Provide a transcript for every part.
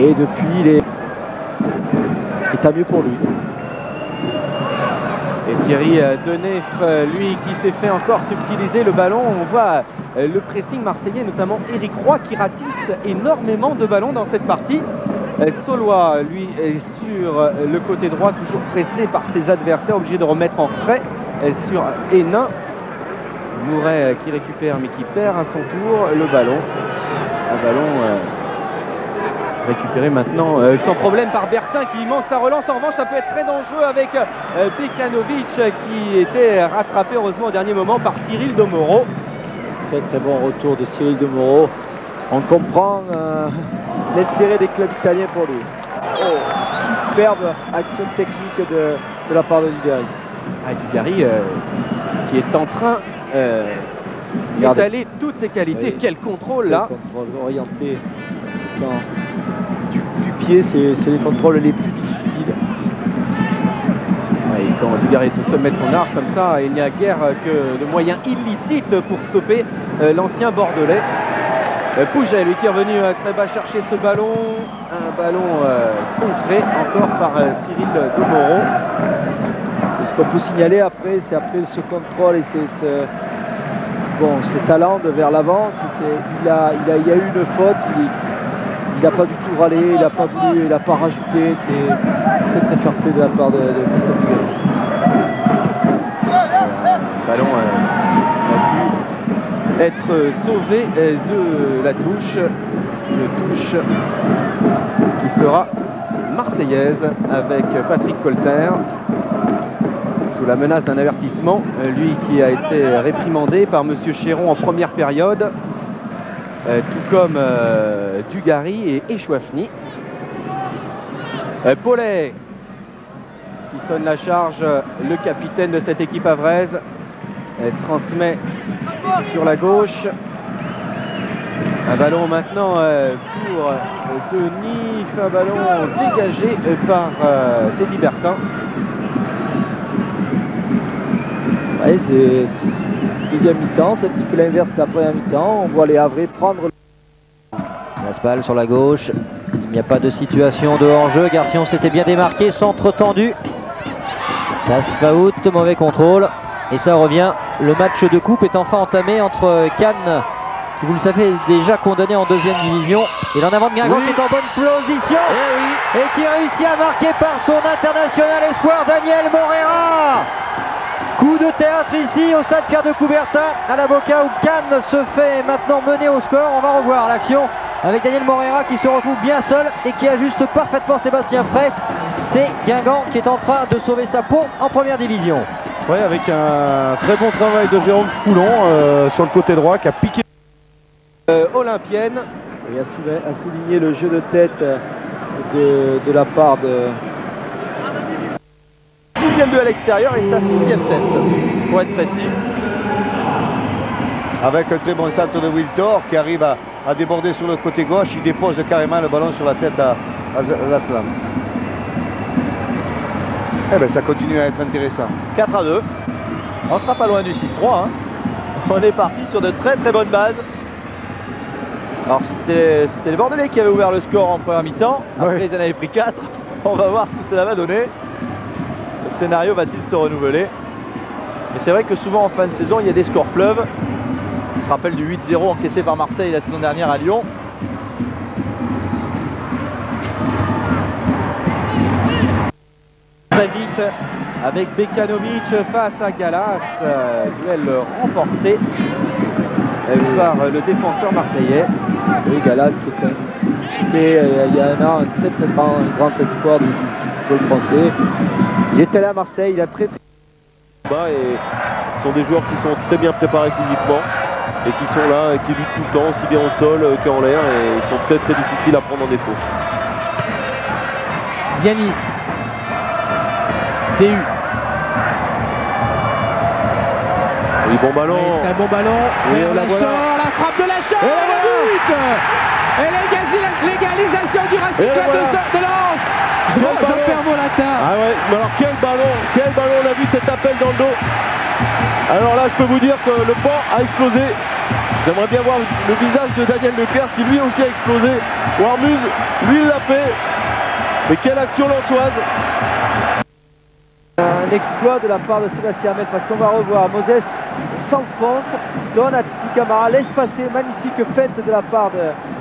Et depuis, il est tant mieux pour lui. Et Thierry Denef, lui, qui s'est fait encore subtiliser le ballon. On voit le pressing marseillais, notamment Éric Roy, qui ratisse énormément de ballons dans cette partie. Saulois, lui, est sur le côté droit, toujours pressé par ses adversaires, obligé de remettre en retrait sur Hénin. Mouret qui récupère, mais qui perd à son tour le ballon. Un ballon récupéré maintenant sans problème par Bertin, qui manque sa relance. En revanche, ça peut être très dangereux avec Bekanovic, qui était rattrapé heureusement au dernier moment par Cyril Domoro. Très très bon retour de Cyril Domoro. On comprend l'intérêt des clubs italiens pour lui. Oh, superbe action technique de la part de Dugarry. Dugarry qui est en train d'étaler toutes ses qualités. Oui. Quel contrôle là! Contrôle orienté du pied, c'est les contrôles les plus difficiles. Et quand Dugarry est au sommet de son art comme ça, il n'y a guère que de moyens illicites pour stopper l'ancien Bordelais. Pouget, lui, qui est revenu très bas chercher ce ballon. Un ballon contré encore par Cyril Domoro. Ce qu'on peut signaler après, c'est après ce contrôle et ses talents de vers l'avant. Il y a eu une faute. Il n'a pas du tout râlé, il n'a pas voulu, il n'a pas rajouté. C'est très très fair play de la part de Christophe Dugarry. Le ballon a pu être sauvé de la touche. Une touche qui sera marseillaise avec Patrick Colter. Sous la menace d'un avertissement, lui qui a été réprimandé par M. Chéron en première période. Tout comme Dugarry et Chouafny. Paulet qui sonne la charge, le capitaine de cette équipe havraise, transmet sur la gauche. Un ballon maintenant pour Denis, un ballon dégagé par Teddy Bertin. Ouais, c'est deuxième mi-temps, c'est un petit peu l'inverse de la première mi-temps. On voit les Havrais prendre. Laspalle sur la gauche. Il n'y a pas de situation de hors-jeu. Garcion s'était bien démarqué. Centre tendu. Passe pas out, mauvais contrôle. Et ça revient. Le match de coupe est enfin entamé entre Cannes, qui vous le savez est déjà condamné en deuxième division, et l'en avant de Guingamp, oui, qui est en bonne position et qui réussit à marquer par son international espoir Daniel Morera. Coup de théâtre ici au stade Pierre de Coubertin à la Boca, où Cannes se fait maintenant mener au score. On va revoir l'action avec Daniel Morera qui se retrouve bien seul et qui ajuste parfaitement Sébastien Frey. C'est Guingamp qui est en train de sauver sa peau en première division. Oui, avec un très bon travail de Jérôme Foulon sur le côté droit qui a piqué olympienne. Et a souligné le jeu de tête de la part de... Sixième but à l'extérieur et sa sixième tête, pour être précis. Avec un très bon centre de Wiltor qui arrive à déborder sur le côté gauche. Il dépose carrément le ballon sur la tête à Laslam. Eh bien, ça continue à être intéressant. 4-2. On sera pas loin du 6-3. Hein. On est parti sur de très très bonnes bases. Alors c'était les Bordelais qui avaient ouvert le score en première mi-temps. Après ils en avaient pris 4. On va voir ce que cela va donner. Le scénario va-t-il se renouveler? Mais c'est vrai que souvent en fin de saison il y a des scores fleuves. On se rappelle du 8-0 encaissé par Marseille la saison dernière à Lyon. Très vite avec Bekanovic face à Gallas. Duel remporté par le défenseur marseillais. Oui, Gallas qui était il y a un an un très grand espoir du football français. Il est allé à Marseille, il a très bas et ce sont des joueurs qui sont très bien préparés physiquement et qui sont là et qui luttent tout le temps, aussi bien au sol qu'en l'air, et ils sont très très difficiles à prendre en défaut. Ziani. DU. Oui, bon ballon. Oui, très bon ballon. Et on la voit là. La frappe de la Chaux. Et le but. Et l'égalisation du Racing Club de Lens. Jean-Pierre Molatin. Ah ouais, mais alors quel ballon, on a vu cet appel dans le dos. Alors là, je peux vous dire que le banc a explosé. J'aimerais bien voir le visage de Daniel Leclerc si lui aussi a explosé. Warmuz, lui, il l'a fait. Mais quelle action lançoise! Un exploit de la part de Sébastien Hamel parce qu'on va revoir Moses s'enfonce, donne à Titi Camara, laisse passer, magnifique feinte de la part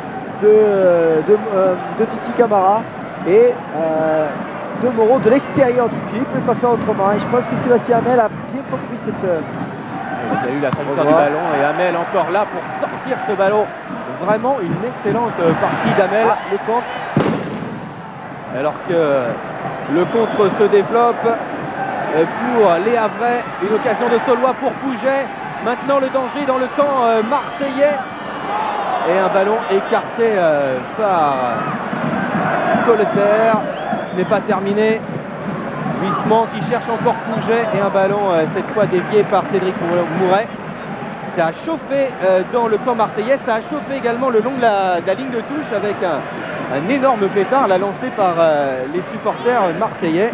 de Titi Camara et de Moreau de l'extérieur du pied, il ne pouvait pas faire autrement et je pense que Sébastien Hamel a bien compris cette... Il y a eu la trajectoire du ballon et Hamel encore là pour sortir ce ballon. Vraiment une excellente partie d'Hamel. Ah, le contre. Alors que le contre se développe pour les Havrais. Une occasion de Saulois pour Pouget. Maintenant le danger dans le camp marseillais. Et un ballon écarté par Colter. Ce n'est pas terminé. Huisman qui cherche encore Pouget et un ballon cette fois dévié par Cédric Mouret. Ça a chauffé dans le camp marseillais, ça a chauffé également le long de la ligne de touche avec un énorme pétard là, lancé par les supporters marseillais.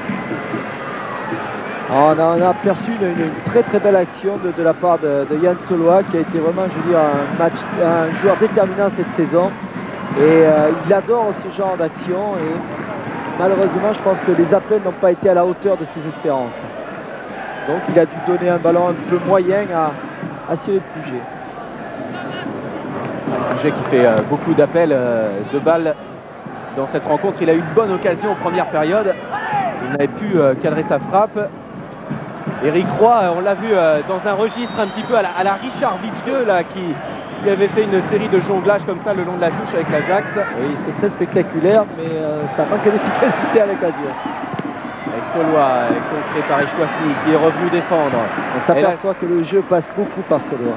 On a aperçu une très très belle action de la part de Yann Saulois qui a été vraiment, je veux dire, un joueur déterminant cette saison et il adore ce genre d'action et malheureusement je pense que les appels n'ont pas été à la hauteur de ses espérances. Donc il a dû donner un ballon un peu moyen à Cyril Pouget. Pouget qui fait beaucoup d'appels de balles dans cette rencontre. Il a eu une bonne occasion en première période. Il n'avait pu cadrer sa frappe. Eric Roy, on l'a vu dans un registre un petit peu à la Richard Vitzke là, qui avait fait une série de jonglages comme ça le long de la touche avec l'Ajax. Oui, c'est très spectaculaire, mais ça manque d'efficacité à l'occasion. Saulois contré par Echouafni qui est revenu défendre. On s'aperçoit que le jeu passe beaucoup par Saulois.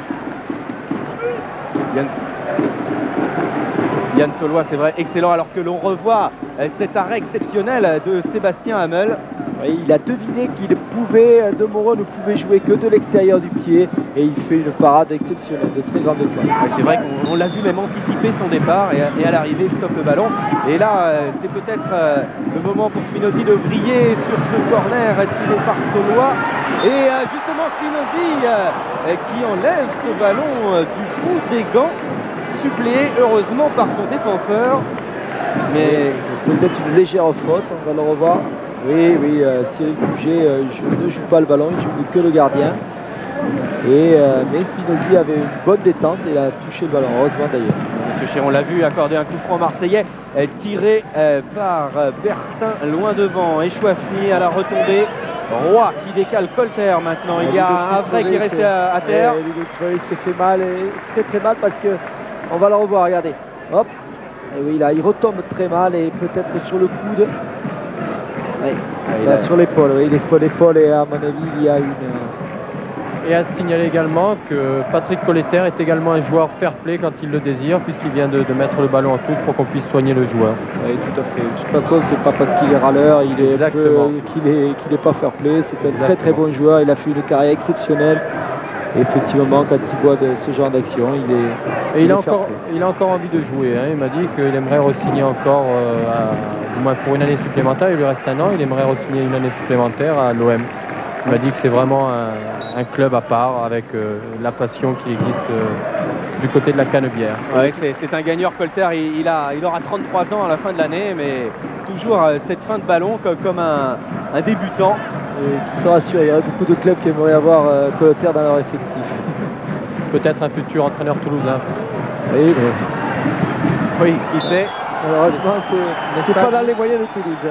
Yann Saulois, c'est vrai, excellent, alors que l'on revoit cet arrêt exceptionnel de Sébastien Hamel. Oui, il a deviné qu'il pouvait, De Moreau ne pouvait jouer que de l'extérieur du pied et il fait une parade exceptionnelle, de très grande classe. Ouais, c'est vrai qu'on l'a vu même anticiper son départ et à l'arrivée il stoppe le ballon. Et là, c'est peut-être le moment pour Spinozzi de briller sur ce corner tiré par Saulois. Et justement Spinozzi qui enlève ce ballon du bout des gants, suppléé heureusement par son défenseur. Mais peut-être une légère faute, on va le revoir. Oui, Cyril Pouget ne joue pas le ballon, il joue que le gardien. Mais Spinozzi avait une bonne détente et il a touché le ballon, heureusement d'ailleurs. Monsieur Chéron l'a vu accorder un coup franc marseillais tiré par Bertin loin devant. Echouafni à la retombée. Roy qui décale Colter maintenant. Il y a un Havrais qui est resté à terre. Il s'est fait mal, et très très mal parce que on va le revoir, regardez. Hop. Et oui, là, il retombe très mal et peut-être sur le coude. Oui, sur l'épaule, oui, il est faux l'épaule et à mon avis il y a une... Et à signaler également que Patrick Colter est également un joueur fair play quand il le désire, puisqu'il vient de mettre le ballon en touche pour qu'on puisse soigner le joueur. Oui, tout à fait. De toute façon, c'est pas parce qu'il est râleur, qu'il est pas fair play. C'est un très très bon joueur. Il a fait une carrière exceptionnelle. Et effectivement, quand il voit ce genre d'action, il a encore envie de jouer. Hein. Il m'a dit qu'il aimerait re-signer encore, du moins pour une année supplémentaire. Il lui reste un an. Il aimerait re-signer une année supplémentaire à l'OM. Il m'a dit que c'est vraiment un club à part avec la passion qui existe du côté de la Canebière. Ouais, c'est un gagneur Colter, il aura 33 ans à la fin de l'année, mais toujours cette fin de ballon comme un débutant. Et qui sera sûr, il y aurait beaucoup de clubs qui aimeraient avoir Colter dans leur effectif. Peut-être un futur entraîneur toulousain. Oui, qui sait. Malheureusement, c'est pas dans les moyens de Toulouse.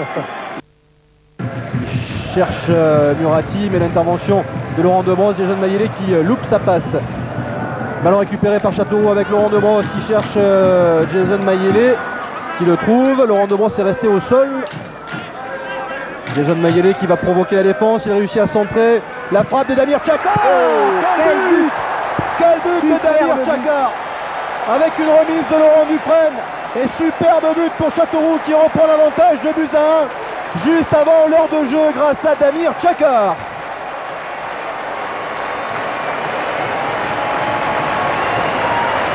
Cherche Murati, mais l'intervention de Laurent Debrosse, Jason Maillet qui loupe sa passe. Ballon récupéré par Châteauroux avec Laurent Debrosse qui cherche Jason Maillet, qui le trouve. Laurent Debrosse est resté au sol. Jason Maillet qui va provoquer la défense, il réussit à centrer. La frappe de Damir Tchakar. Quel but de Damir Tchakar, avec une remise de Laurent Dufresne. Et superbe but pour Châteauroux qui reprend l'avantage de buts à 1 juste avant l'heure de jeu grâce à Damir Tchakar.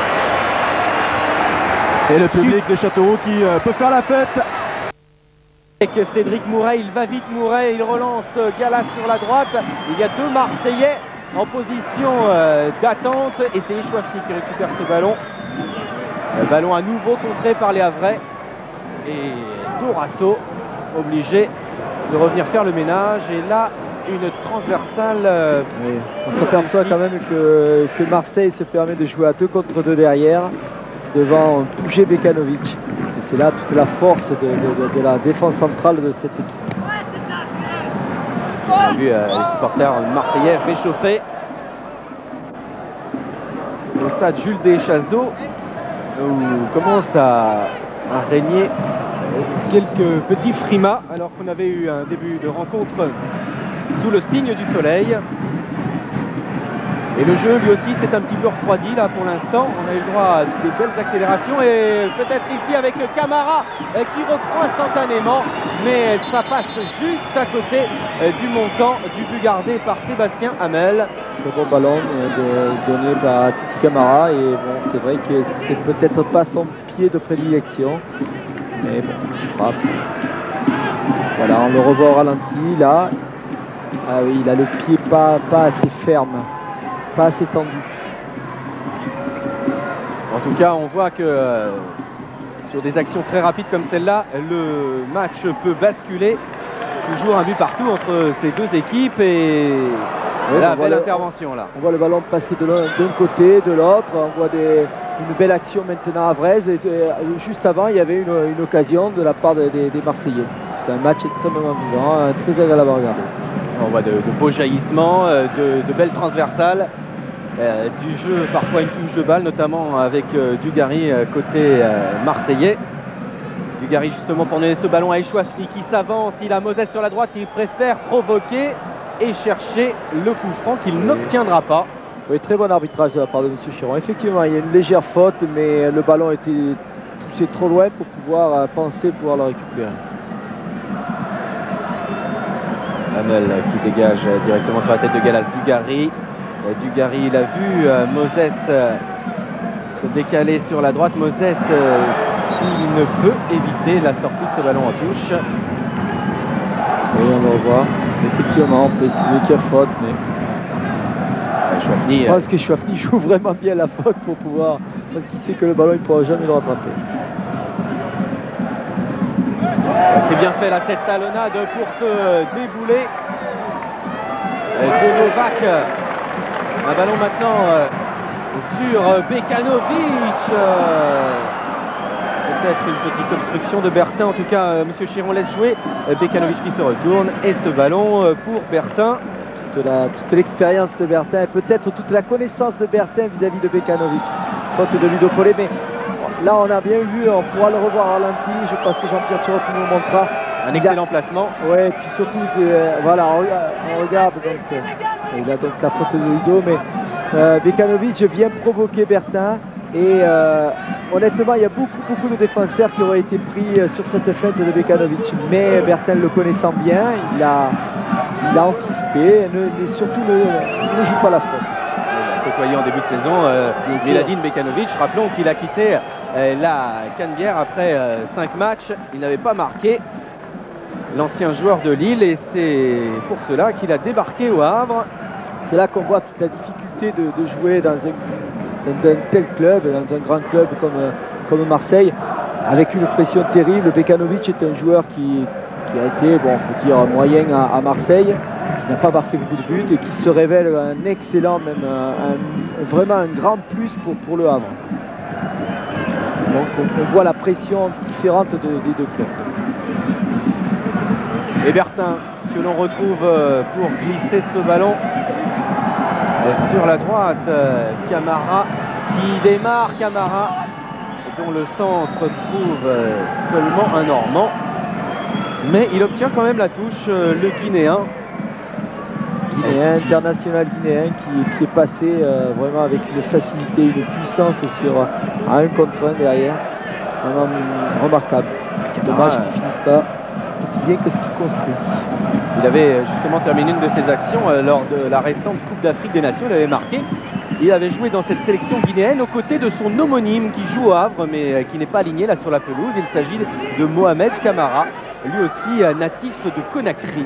Et le public de Châteauroux qui peut faire la fête. Avec Cédric Mouret, il va vite Mouret, il relance Galas sur la droite. Il y a deux Marseillais en position d'attente et c'est Echouafni qui récupère ce ballon. Le ballon à nouveau contré par les Havrais et Dorasso obligé de revenir faire le ménage. Et là, une transversale. Oui. On s'aperçoit quand même que Marseille se permet de jouer à 2 contre 2 derrière devant Pouget Bekanovic. Et c'est là toute la force de la défense centrale de cette équipe. On a vu les supporters marseillais réchauffés au stade Jules Deschazos où commence à régner quelques petits frimas alors qu'on avait eu un début de rencontre sous le signe du soleil. Et le jeu lui aussi s'est un petit peu refroidi là pour l'instant. On a eu le droit à des belles accélérations et peut-être ici avec Camara qui reprend instantanément, mais ça passe juste à côté du montant du but gardé par Sébastien Hamel. Très bon ballon donné par Titi Camara et bon, c'est vrai que c'est peut-être pas son pied de prédilection, mais bon, il frappe. Voilà, on le revoit au ralenti là. Ah oui, il a le pied pas assez ferme. Pas assez tendu. En tout cas, on voit que sur des actions très rapides comme celle-là, le match peut basculer. Toujours un but partout entre ces deux équipes et la belle intervention là. On voit le ballon passer d'un côté, de l'autre. On voit une belle action maintenant à Vraise. Et juste avant, il y avait une occasion de la part des Marseillais. C'est un match extrêmement vivant, très agréable à regarder. On voit de beaux jaillissements, de belles transversales, du jeu, parfois une touche de balle, notamment avec Dugarry côté marseillais. Dugarry justement pour donner ce ballon à Echouafni qui s'avance, il a Moses sur la droite, il préfère provoquer et chercher le coup franc qu'il n'obtiendra pas. Oui, très bon arbitrage de la part de M. Chiron. Effectivement, il y a une légère faute, mais le ballon était poussé trop loin pour pouvoir penser pouvoir le récupérer. Hamel qui dégage directement sur la tête de Galas. Dugarry, il a vu Moses se décaler sur la droite. Moses qui ne peut éviter la sortie de ce ballon en touche. Oui, on le revoit. Effectivement, on peut estimer qu'il y a faute, mais Chouafni, je pense que Chouafni joue vraiment bien la faute pour pouvoir, parce qu'il sait que le ballon il ne pourra jamais le rattraper. C'est bien fait là cette talonnade pour se débouler de Novak. Un ballon maintenant sur Bekanovic. Peut-être une petite obstruction de Bertin. En tout cas, Monsieur Chiron laisse jouer. Bekanovic qui se retourne et ce ballon pour Bertin. Toute l'expérience de Bertin et peut-être toute la connaissance de Bertin vis-à-vis de Bekanovic. Faute de Ludo Pollet, mais là on a bien vu, on pourra le revoir à ralenti. Je pense que Jean-Pierre Turot nous le montrera. Un excellent placement. Ouais, et puis surtout, voilà, on regarde donc, il a donc la faute de Ludo, mais Bekanovic vient provoquer Bertin. Et honnêtement, il y a beaucoup de défenseurs qui auraient été pris sur cette feinte de Bekanovic. Mais Bertin le connaissant bien, il a anticipé et surtout ne joue pas la faute. Côtoyé en début de saison, Miladin Bekanovic, rappelons qu'il a quitté la Canebière après 5 matchs. Il n'avait pas marqué, l'ancien joueur de Lille, et c'est pour cela qu'il a débarqué au Havre. C'est là qu'on voit toute la difficulté de jouer dans un tel club, dans un grand club comme Marseille, avec une pression terrible. Bekanovic est un joueur qui a été, bon, on peut dire, moyen à Marseille, qui n'a pas marqué beaucoup de buts et qui se révèle un excellent, même vraiment un grand plus pour le Havre. Donc on voit la pression différente des deux clubs. Et Bertin que l'on retrouve pour glisser ce ballon sur la droite. Camara qui démarre, Camara dont le centre trouve seulement un Normand, mais il obtient quand même la touche, le Guinéen, international guinéen qui est passé vraiment avec une facilité, une puissance sur un contre un derrière, vraiment remarquable. Dommage qu'il ne finisse pas aussi bien que ce qu'il construit. Il avait justement terminé une de ses actions lors de la récente Coupe d'Afrique des Nations. Il avait marqué. Il avait joué dans cette sélection guinéenne aux côtés de son homonyme qui joue au Havre mais qui n'est pas aligné là sur la pelouse. Il s'agit de Mohamed Camara. lui aussi natif de Conakry.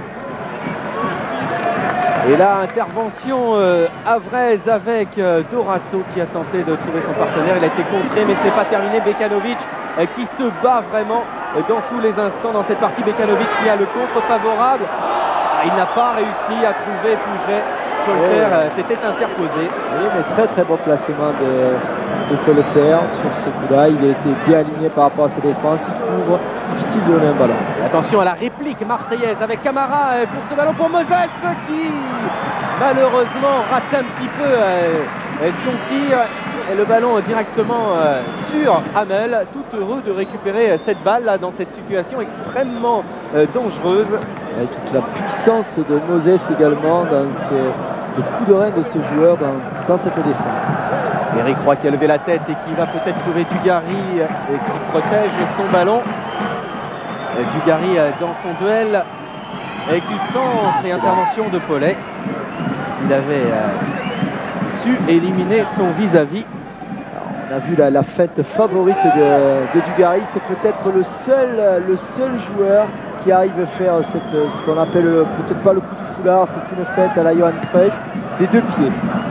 Et là, intervention havraise avec Dorasso qui a tenté de trouver son partenaire. Il a été contré, mais ce n'est pas terminé. Bekanovic qui se bat vraiment dans tous les instants dans cette partie. Bekanovic qui a le contre favorable. Il n'a pas réussi à trouver Pouget. Colter s'était interposé. Oui, mais très très bon placement de Colter sur ce coup-là. Il a été bien aligné par rapport à sa défense. Il couvre. Difficile de donner un ballon. Et attention à la réplique marseillaise avec Camara pour ce ballon pour Moses qui malheureusement rate un petit peu son tir. Et le ballon directement sur Hamel, tout heureux de récupérer cette balle là dans cette situation extrêmement dangereuse. Et toute la puissance de Moses également dans le coup de rein de ce joueur dans cette défense. Eric Roy qui a levé la tête et qui va peut-être trouver Dugarry et qui protège son ballon. Dugarry dans son duel et qui centre et intervention de Paulet. Il avait su éliminer son vis-à-vis. On a vu la fête favorite de Dugarry. C'est peut-être le seul joueur qui arrive à faire ce qu'on appelle peut-être pas le coup du foulard, c'est une fête à la Johan Cruyff des deux pieds.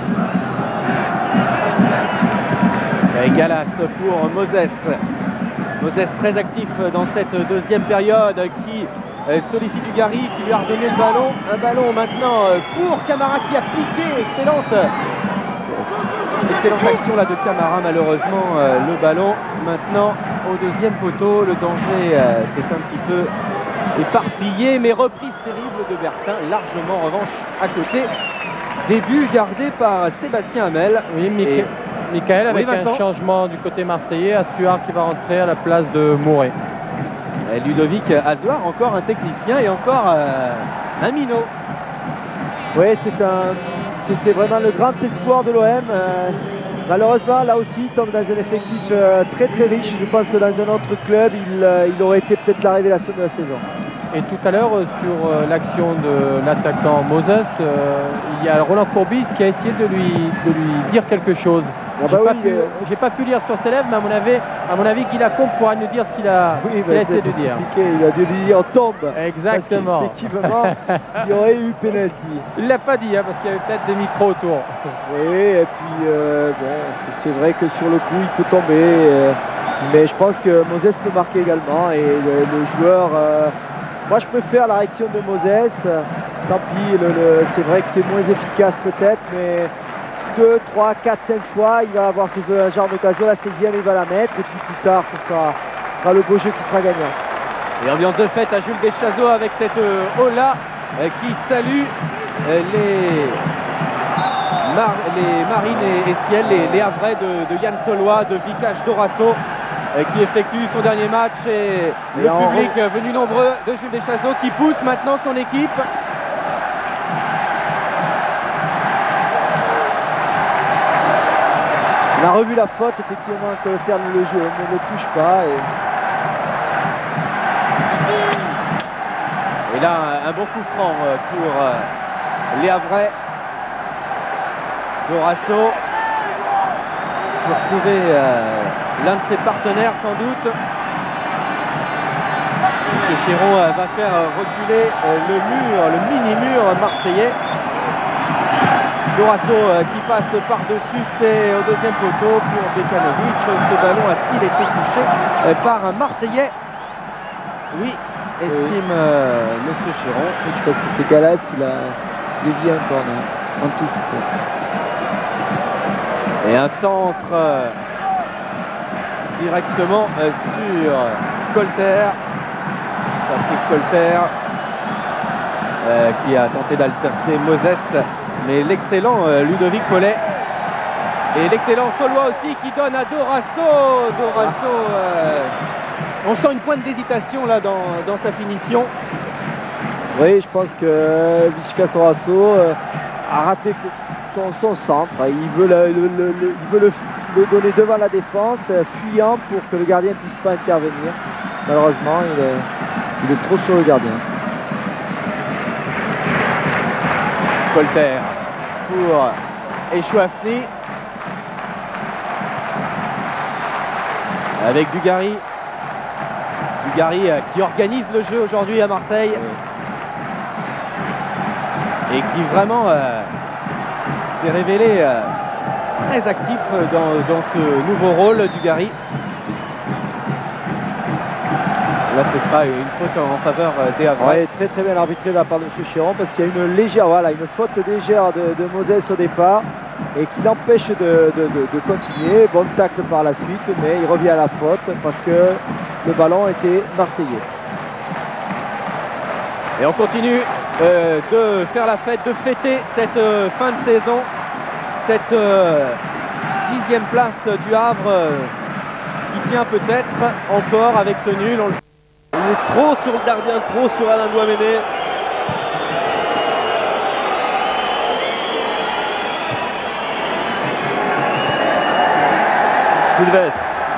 Et Gallas pour Moses. Moses très actif dans cette deuxième période qui sollicite Dugarry qui lui a redonné le ballon. Un ballon maintenant pour Camara qui a piqué. Excellente action là de Camara. Malheureusement le ballon maintenant au deuxième poteau. Le danger c'est un petit peu éparpillé, mais reprise terrible de Bertin, largement en revanche à côté. Début gardé par Sébastien Hamel. Oui, Michael avec un changement du côté marseillais, Assuar qui va rentrer à la place de Mouret. Et Ludovic Azuar, encore un technicien et encore un minot. Oui, c'était vraiment le grand espoir de l'OM. Malheureusement, là aussi, il tombe dans un effectif très très riche. Je pense que dans un autre club, il aurait été peut-être la révélation de la saison. Et tout à l'heure, sur l'action de l'attaquant Moses, il y a Roland Courbis qui a essayé de lui dire quelque chose. Ah bah j'ai pas pu lire sur ses lèvres, mais à mon avis, Guy Lacombe pourra nous dire ce qu'il a essayé de dire. Il a dû lui dire tombe. Exactement. Effectivement, il y aurait eu penalty. Il l'a pas dit, parce qu'il y avait peut-être des micros autour. Oui, et puis c'est vrai que sur le coup, il peut tomber. Mais je pense que Moses peut marquer également. Et le joueur, moi je préfère la réaction de Moses. Tant pis, c'est vrai que c'est moins efficace peut-être, mais 2, 3, 4, 5 fois, il va avoir ce genre d'occasion. La 16e, il va la mettre. Et puis plus tard, ce sera le beau jeu qui sera gagnant. Et ambiance de fête à Jules Deschazos avec cette Ola qui salue les Marines et Ciel, les Havrais de Yann Solois, de Vikash Dorasso qui effectue son dernier match. Et le public venu nombreux de Jules Deschazos qui pousse maintenant son équipe. On a revu la faute, effectivement, que le terme ne le touche pas. Et là, un bon coup franc pour les Havrais. Dorasso pour trouver l'un de ses partenaires, sans doute. Et Chéron va faire reculer le mini-mur marseillais. Dorasso qui passe par-dessus, c'est au deuxième poteau pour Bekanovic. Ce ballon a-t-il été touché par un Marseillais? Oui, estime Monsieur Chéron. Je pense que c'est Gallas qui l'a dévié un corner. En touche peut-être. Et un centre directement sur Colter. Patrick Colter qui a tenté d'alterner Moses. Mais l'excellent Ludovic Paulet et l'excellent Solois aussi qui donne à Dorasso. On sent une pointe d'hésitation là dans sa finition. Oui, je pense que Vikash Dorasso a raté son centre. Il veut le donner devant la défense, fuyant pour que le gardien ne puisse pas intervenir. Malheureusement, il est trop sur le gardien. Colter pour Echouafni avec Dugarry Dugarry qui organise le jeu aujourd'hui à Marseille. Et qui vraiment s'est révélé très actif dans ce nouveau rôle, Dugarry. Là, ce sera une faute en faveur des Havrais. Ouais, très très bien arbitré de la part de M. Chéron, parce qu'il y a une légère, voilà, une faute légère de Moses au départ et qui l'empêche de continuer. Bon tacle par la suite, mais il revient à la faute parce que le ballon était marseillais. Et on continue de faire la fête, de fêter cette fin de saison, cette 10e place du Havre qui tient peut-être encore avec ce nul. On le... Il est trop sur le gardien, trop sur Alain Douamené. Sylvestre.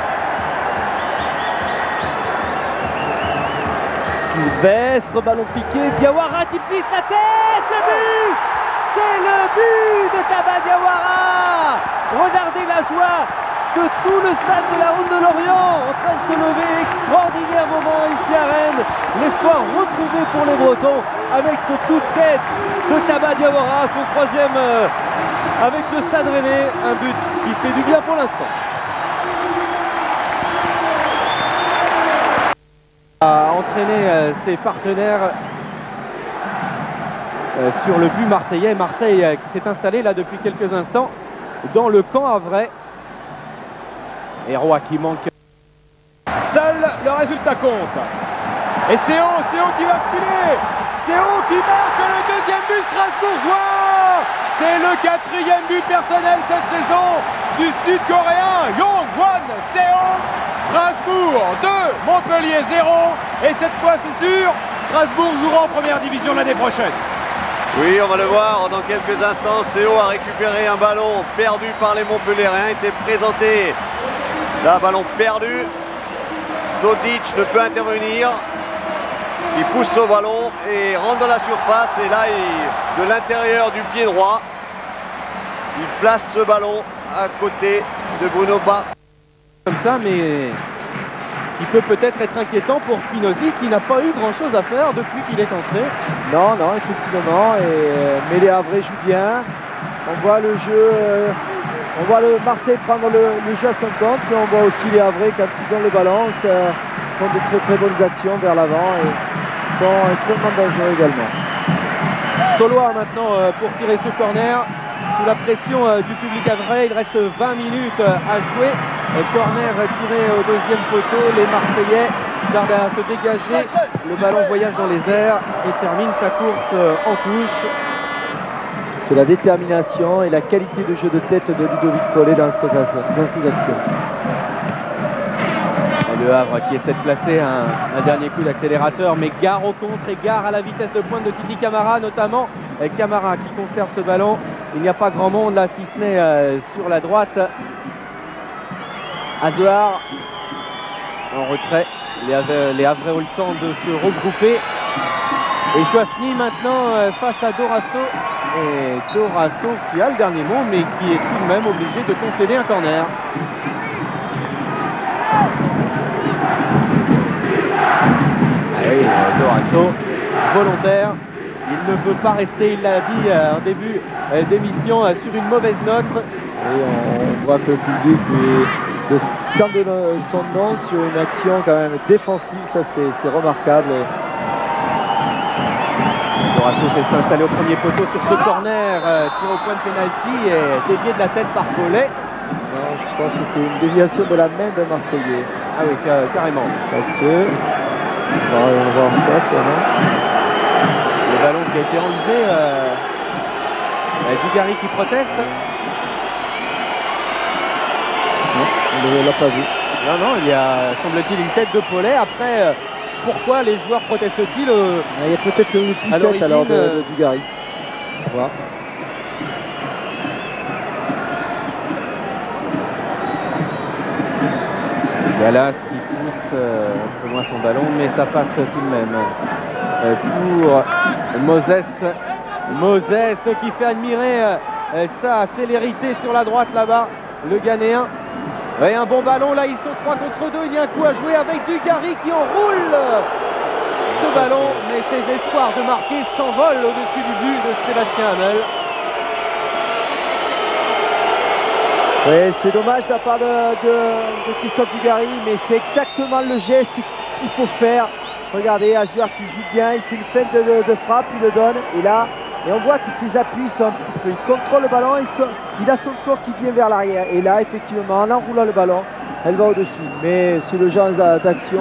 Sylvestre, ballon piqué, Diawara qui plie sa tête, le but! C'est le but de Taba Diawara! Regardez la joie de tout le stade de la Route de Lorient en train de se lever, extraordinaire moment ici à Rennes, l'espoir retrouvé pour les Bretons avec ce coup de tête de Taba Diawara, son troisième avec le stade rennais, un but qui fait du bien pour l'instant. A entraîné ses partenaires sur le but marseillais. Marseille qui s'est installé là depuis quelques instants dans le camp havrais. Et Roy qui manque. Seul le résultat compte. Et c'est O qui va filer. C'est O qui marque le deuxième but strasbourgeois. C'est le 4e but personnel cette saison du Sud-Coréen Yong-Won Seo. Strasbourg 2, Montpellier 0. Et cette fois c'est sûr, Strasbourg jouera en première division l'année prochaine. Oui, on va le voir dans quelques instants. Seo a récupéré un ballon perdu par les Montpelliérains. Il s'est présenté. Là, ballon perdu. Todic ne peut intervenir. Il pousse au ballon et rentre dans la surface. Et là, de l'intérieur du pied droit, il place ce ballon à côté de Bruno Bas. Comme ça, mais qui peut peut-être être inquiétant pour Spinozzi qui n'a pas eu grand chose à faire depuis qu'il est entré. Non, effectivement. Mais les Havrais jouent bien. On voit le jeu, on voit le Marseille prendre le jeu à son compte, mais on voit aussi les Havrais quand ils ont le ballon, font de très très bonnes actions vers l'avant et sont extrêmement dangereux également. Solois maintenant pour tirer ce corner. Sous la pression du public havrais, il reste 20 minutes à jouer. Corner tiré au deuxième poteau, les Marseillais tardent à se dégager. Le ballon voyage dans les airs et termine sa course en touche. C'est la détermination et la qualité de jeu de tête de Ludovic Paulet dans ses actions. Le Havre qui essaie de placer un dernier coup d'accélérateur, mais gare au contre et gare à la vitesse de pointe de Titi Camara notamment. Camara qui conserve ce ballon. Il n'y a pas grand monde là si ce n'est sur la droite. Azoar en retrait. Les Havrais ont le temps de se regrouper. Et Chouafny maintenant face à Dorasso. Et Dorasso qui a le dernier mot mais qui est tout de même obligé de concéder un corner. Oui, Dorasso, volontaire, il ne veut pas rester, il l'a dit en début d'émission, sur une mauvaise note. Et on voit que le public lui scande son nom sur une action quand même défensive, ça c'est remarquable. Dorasso s'est installé au premier poteau sur ce corner, tir au point de pénalty et dévié de la tête par Paulet. Non, je pense que c'est une déviation de la main d'un Marseillais. Ah oui, carrément. Parce que... on va voir ça sûrement. Le ballon qui a été enlevé. Dugarry qui proteste. Non, on ne l'a pas vu. Non, il y a, semble-t-il, une tête de Paulet. Après, pourquoi les joueurs protestent-ils Il y a peut-être une poussette alors de Dugarry. On va voir. Gallas qui pousse un peu moins son ballon, mais ça passe tout de même pour Moses qui fait admirer sa célérité sur la droite là-bas, le Ghanéen. Et un bon ballon, là ils sont 3 contre 2, il y a un coup à jouer avec Dugarry qui enroule ce ballon, mais ses espoirs de marquer s'envolent au-dessus du but de Sébastien Hamel. Oui, c'est dommage de la part de Christophe Dugarry, mais c'est exactement le geste qu'il faut faire. Regardez, un joueur qui joue bien, il fait une feinte de frappe, il le donne, et là, et on voit que ses appuis sont un petit peu, il contrôle le ballon, il a son corps qui vient vers l'arrière, et là, effectivement, en enroulant le ballon, elle va au-dessus. Mais c'est le genre d'action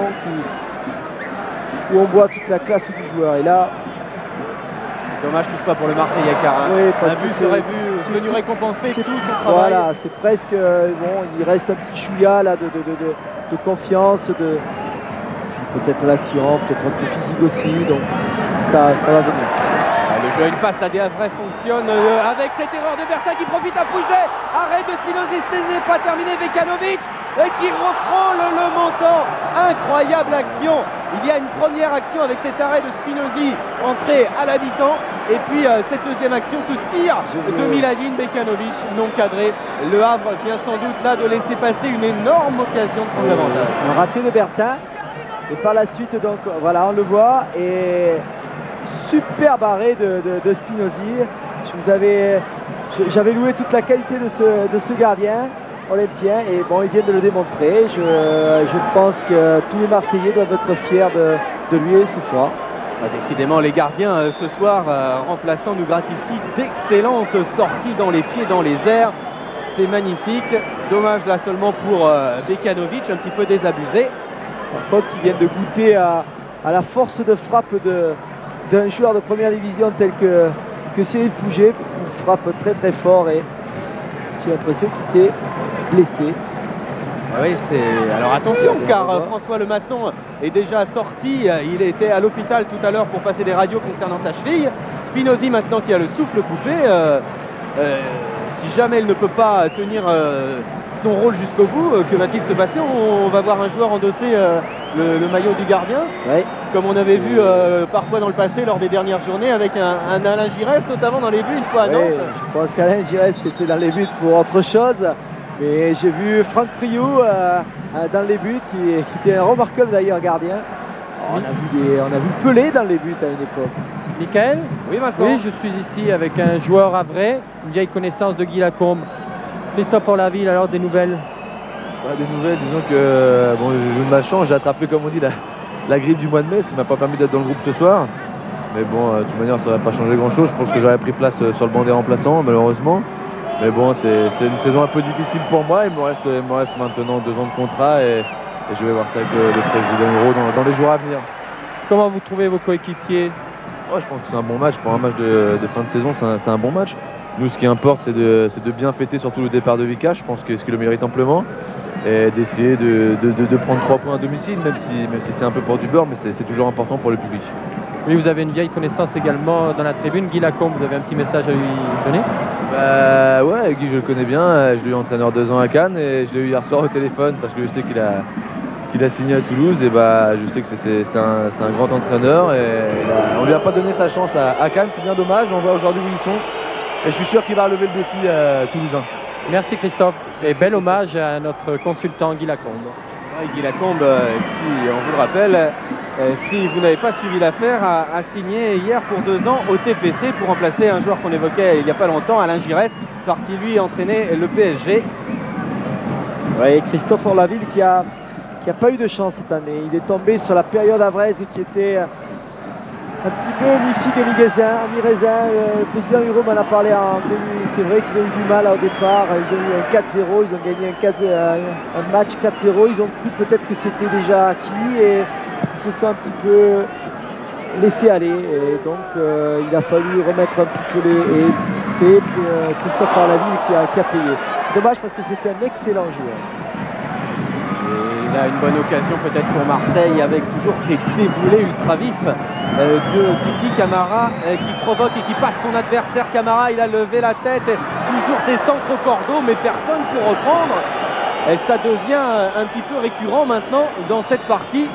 où on voit toute la classe du joueur, et là... Dommage toutefois pour le Marseillais car oui, un but serait venu récompenser tout son travail. Voilà, c'est presque, bon, il reste un petit chouïa là de confiance, peut-être l'action, peut-être un peu physique aussi, donc ça va venir. Le jeu à une passe, la Déavray fonctionne avec cette erreur de Bertin qui profite à Pouget. Arrêt de Spinozzi, ce n'est pas terminé. Vekanovic qui refrôle le montant. Incroyable action. Il y a une première action avec cet arrêt de Spinozzi entré à la mi-temps. Et puis cette deuxième action, ce tir de Miladine Vekanovic non cadré. Le Havre vient sans doute là de laisser passer une énorme occasion de prendre l'avantage. Un raté de Bertin. Et par la suite, donc voilà, on le voit. Et superbe arrêt de Spinozzi. J'avais loué toute la qualité de ce gardien olympien et bon, il vient de le démontrer. Je pense que tous les Marseillais doivent être fiers de lui ce soir. Décidément, les gardiens ce soir remplaçants nous gratifient d'excellentes sorties dans les pieds, dans les airs. C'est magnifique. Dommage là seulement pour Vekanovic, un petit peu désabusé. Par contre, il vient de goûter à la force de frappe d'un joueur de première division tel que Cyril Pouget. Il frappe très très fort et j'ai l'impression qu'il s'est blessé. Oui, alors attention car François Lemasson est déjà sorti. Il était à l'hôpital tout à l'heure pour passer des radios concernant sa cheville. Spinozzi maintenant qui a le souffle coupé. Si jamais il ne peut pas tenir son rôle jusqu'au bout, que va-t-il se passer? On va voir un joueur endosser le maillot du gardien, comme on avait vu parfois dans le passé lors des dernières journées avec un Alain Giresse, notamment dans les buts une fois à Nantes. Je pense qu'Alain Giresse était dans les buts pour autre chose, mais j'ai vu Franck Priou dans les buts qui était un remarquable d'ailleurs gardien. On a vu Pelé dans les buts à une époque. Michael? Oui, Vincent. Oui, je suis ici avec un joueur havrais, une vieille connaissance de Guy Lacombe. Christophe Orlaville, alors des nouvelles? Des nouvelles, disons que bon, j'ai eu de ma chance, j'ai attrapé comme on dit la grippe du mois de mai, ce qui m'a pas permis d'être dans le groupe ce soir. Mais bon, de toute manière, ça n'aurait pas changé grand chose. Je pense que j'aurais pris place sur le banc des remplaçants, malheureusement. Mais bon, c'est une saison un peu difficile pour moi. Il me reste maintenant 2 ans de contrat et je vais voir ça avec le président Euro dans les jours à venir. Comment vous trouvez vos coéquipiers? Je pense que c'est un bon match. Pour un match de fin de saison, c'est un bon match. Nous, ce qui importe, c'est de bien fêter surtout le départ de Vika. Je pense qu'il le mérite amplement. Et d'essayer de prendre 3 points à domicile, même si c'est un peu pour du beurre, mais c'est toujours important pour le public. Oui, vous avez une vieille connaissance également dans la tribune. Guy Lacombe, vous avez un petit message à lui donner? Ouais, Guy, je le connais bien. Je l'ai eu entraîneur 2 ans à Cannes et je l'ai eu hier soir au téléphone parce que je sais qu'il a signé à Toulouse. Et je sais que c'est un grand entraîneur. Et on lui a pas donné sa chance à Cannes, c'est bien dommage. On voit aujourd'hui où ils sont. Et je suis sûr qu'il va relever le défi toulousain. Merci Christophe. Et bel hommage à notre consultant Guy Lacombe. Guy Lacombe, qui, on vous le rappelle, si vous n'avez pas suivi l'affaire, a signé hier pour 2 ans au TFC pour remplacer un joueur qu'on évoquait il n'y a pas longtemps, Alain Giresse, parti lui entraîner le PSG. Oui, Christophe Orlaville qui a pas eu de chance cette année. Il est tombé sur la période havraise qui était un petit peu mi-figue, mi-raisin. Le président Huro m'en a parlé en début. C'est vrai qu'ils ont eu du mal au départ. Ils ont eu un 4-0, ils ont gagné un match 4-0. Ils ont cru peut-être que c'était déjà acquis et ils se sont un petit peu laissés aller. Et donc il a fallu remettre un petit peu et c'est Christophe Orlaville qui a payé. Dommage parce que c'était un excellent joueur. Et il a une bonne occasion peut-être pour Marseille avec toujours ces déboulés ultra vifs de Titi Camara qui provoque et qui passe son adversaire. Camara, il a levé la tête, toujours ses centres cordeaux mais personne pour reprendre. Et ça devient un petit peu récurrent maintenant dans cette partie.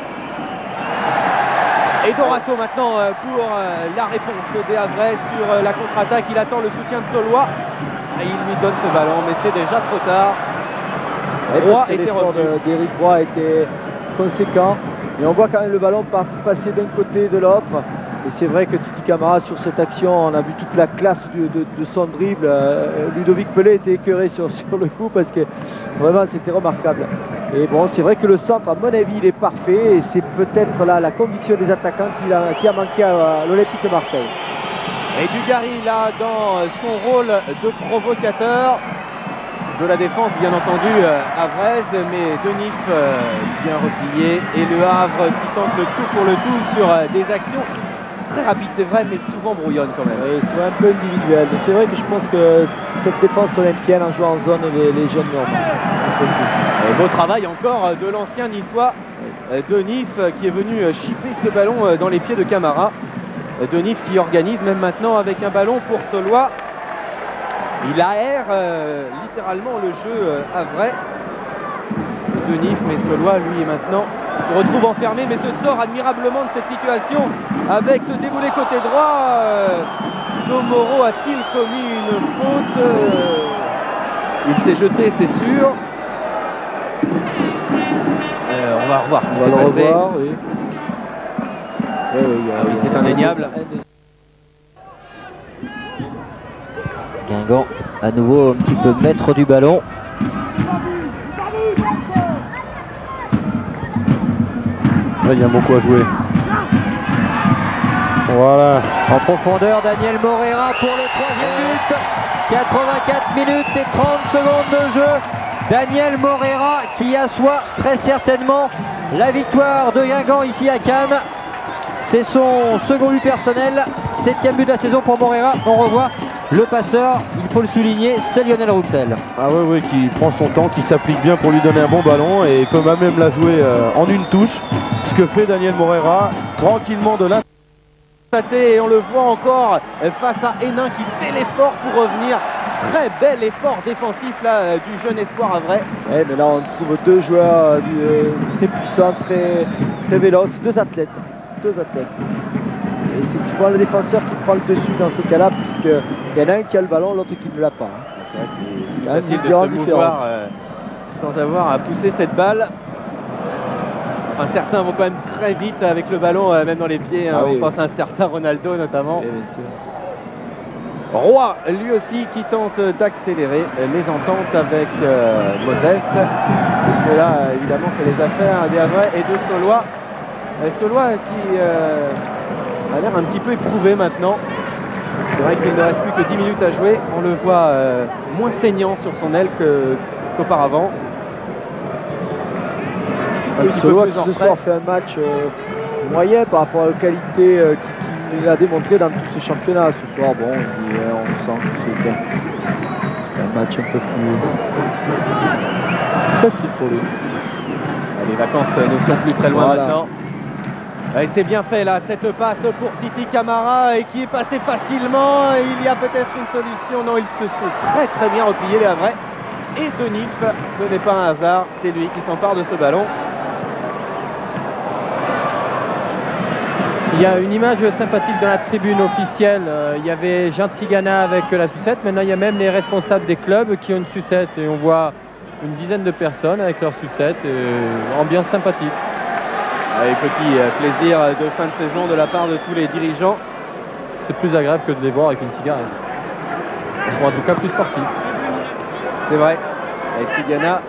Et Dorasso maintenant pour la réponse des Havrais sur la contre-attaque. Il attend le soutien de Solois. Et il lui donne ce ballon mais c'est déjà trop tard. Roy était l'effort revenu. d'Éric Roy était conséquent. Et on voit quand même le ballon passer d'un côté et de l'autre. Et c'est vrai que Titi Camara, sur cette action, on a vu toute la classe de son dribble. Ludovic Pelé était écœuré sur le coup parce que vraiment c'était remarquable. Et bon, c'est vrai que le centre, à mon avis, il est parfait. Et c'est peut-être là la conviction des attaquants qui a manqué à l'Olympique de Marseille. Et Dugarry là dans son rôle de provocateur de la défense, bien entendu, à Vrèze, mais Denif bien replié et Le Havre qui tente le tout pour le tout sur des actions très rapides, c'est vrai, mais souvent brouillonnes quand même. Et soit un peu individuel. C'est vrai que je pense que cette défense olympienne en jouant en zone, les jeunes n'ont pas. Et beau travail encore de l'ancien niçois Denif qui est venu chipper ce ballon dans les pieds de Camara. Denif qui organise même maintenant avec un ballon pour Solois. Il aère littéralement le jeu à vrai. Denif, mais Solois lui maintenant se retrouve enfermé mais se sort admirablement de cette situation avec ce déboulé côté droit. Domoro a-t-il commis une faute? Il s'est jeté, c'est sûr. On va revoir ce qui s'est passé. Oui. Oui, c'est indéniable. Guingamp à nouveau un petit peu maître du ballon. Là, il y a beaucoup à jouer. Voilà. En profondeur, Daniel Morera pour le troisième but. 84 minutes et 30 secondes de jeu. Daniel Morera qui assoit très certainement la victoire de Guingamp ici à Cannes. C'est son second but personnel, 7e but de la saison pour Morera. On revoit le passeur, il faut le souligner, c'est Lionel Rouxel. Ah oui, qui prend son temps, qui s'applique bien pour lui donner un bon ballon et peut même la jouer en une touche. Ce que fait Daniel Morera, tranquillement de là. Et on le voit encore face à Hénin qui fait l'effort pour revenir. Très bel effort défensif là du jeune espoir à vrai. Ouais, mais là on trouve deux joueurs très puissants, très véloces, deux athlètes. Et c'est souvent le défenseur qui prend le dessus dans ces cas-là, puisqu'il y en a un qui a le ballon, l'autre qui ne l'a pas. C'est vrai qu'il est facile de se mouvoir sans avoir à pousser cette balle. Enfin, certains vont quand même très vite avec le ballon, même dans les pieds. On pense à un certain Ronaldo notamment. Roy, lui aussi, qui tente d'accélérer les ententes avec Moses. Cela, évidemment, fait les affaires des Havrais et de Solois. Solois qui a l'air un petit peu éprouvé maintenant. C'est vrai qu'il ne reste plus que 10 minutes à jouer. On le voit moins saignant sur son aile qu'auparavant. Solois qui ce soir fait un match moyen par rapport aux qualités qu'il a démontré dans tous ces championnats. Ce soir, bon, on sent que c'est un match un peu plus facile pour lui. Les vacances ne sont plus très loin maintenant. Et c'est bien fait là, cette passe pour Titi Camara et qui est passé facilement. Il y a peut-être une solution. Non, ils se sont très bien repliés les Havrais. Et Denif, ce n'est pas un hasard, c'est lui qui s'empare de ce ballon. Il y a une image sympathique dans la tribune officielle. Il y avait Jean Tigana avec la sucette. Maintenant, il y a même les responsables des clubs qui ont une sucette. Et on voit une dizaine de personnes avec leur sucette. Ambiance sympathique. Et petit plaisir de fin de saison de la part de tous les dirigeants. C'est plus agréable que de les voir avec une cigarette. Ou en tout cas plus sportif. C'est vrai. Et Tigana,